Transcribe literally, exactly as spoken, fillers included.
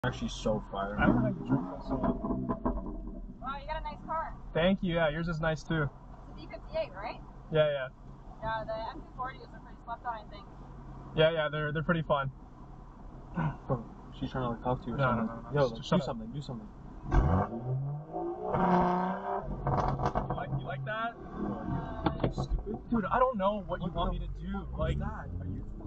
Actually so fire. I don't know how you drink that so well. Wow, you got a nice car. Thank you. Yeah, yours is nice too. It's a D fifty-eight, right? Yeah, yeah. Yeah, the M two forties are pretty slept on, I think. Yeah, yeah, they're they're pretty fun. Bro, she's trying to like talk to you or No, something. no, no, no. Yo, Just like, shut do up. something, do something. You like you like that? Uh, Stupid. Dude, I don't know what, What you want the- me to do. What's Like that? Are you